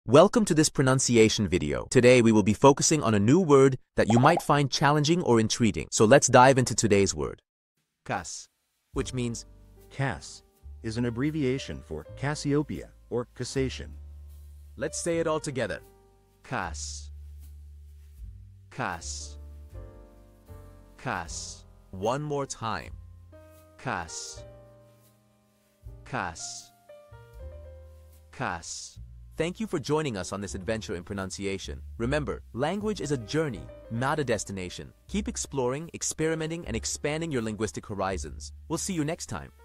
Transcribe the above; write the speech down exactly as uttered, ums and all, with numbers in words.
Welcome to this pronunciation video. Today we will be focusing on a new word that you might find challenging or intriguing. So let's dive into today's word. Cass, which means Cass is an abbreviation for Cassopeia or Cassation. Let's say it all together. Cass. Cass. Cass. One more time. Cass. Cass. Cass. Thank you for joining us on this adventure in pronunciation. Remember, language is a journey, not a destination. Keep exploring, experimenting, and expanding your linguistic horizons. We'll see you next time.